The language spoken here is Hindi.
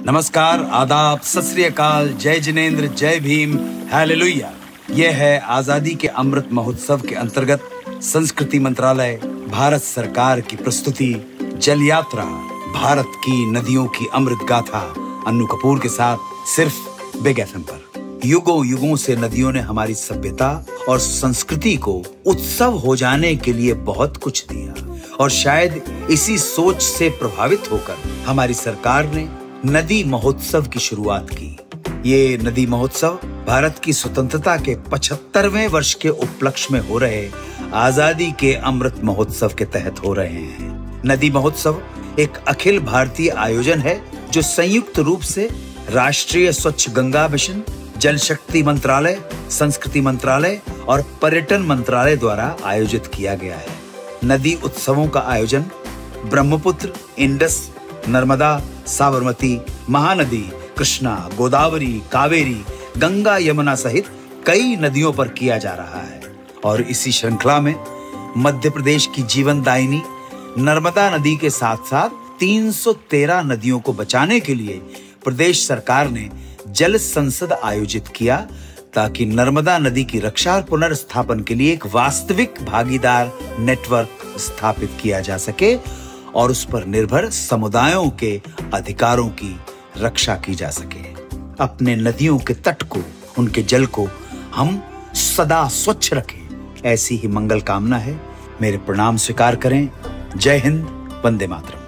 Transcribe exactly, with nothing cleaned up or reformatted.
नमस्कार, आदाब, सत श्री अकाल, जय जिनेंद्र, जय भीम, हालेलुया। यह है आजादी के अमृत महोत्सव के अंतर्गत संस्कृति मंत्रालय, भारत सरकार की प्रस्तुति जल यात्रा, भारत की नदियों की अमृत गाथा, अन्नू कपूर के साथ सिर्फ बिग एफएम पर। युगों युगों से नदियों ने हमारी सभ्यता और संस्कृति को उत्सव हो जाने के लिए बहुत कुछ दिया और शायद इसी सोच से प्रभावित होकर हमारी सरकार ने नदी महोत्सव की शुरुआत की। ये नदी महोत्सव भारत की स्वतंत्रता के पचहत्तरवें वर्ष के उपलक्ष्य में हो रहे आजादी के अमृत महोत्सव के तहत हो रहे हैं। नदी महोत्सव एक अखिल भारतीय आयोजन है जो संयुक्त रूप से राष्ट्रीय स्वच्छ गंगा मिशन, जल शक्ति मंत्रालय, संस्कृति मंत्रालय और पर्यटन मंत्रालय द्वारा आयोजित किया गया है। नदी उत्सवों का आयोजन ब्रह्मपुत्र, इंडस, नर्मदा, साबरमती, महानदी, कृष्णा, गोदावरी, कावेरी, गंगा, यमुना सहित कई नदियों पर किया जा रहा है और इसी श्रृंखला में मध्य प्रदेश की जीवनदायिनी नर्मदा नदी के साथ साथ तीन सौ तेरह नदियों को बचाने के लिए प्रदेश सरकार ने जल संसद आयोजित किया ताकि नर्मदा नदी की रक्षा और पुनर्स्थापन के लिए एक वास्तविक भागीदार नेटवर्क स्थापित किया जा सके और उस पर निर्भर समुदायों के अधिकारों की रक्षा की जा सके। अपने नदियों के तट को, उनके जल को हम सदा स्वच्छ रखें, ऐसी ही मंगल कामना है। मेरे प्रणाम स्वीकार करें। जय हिंद, वंदे मातरम।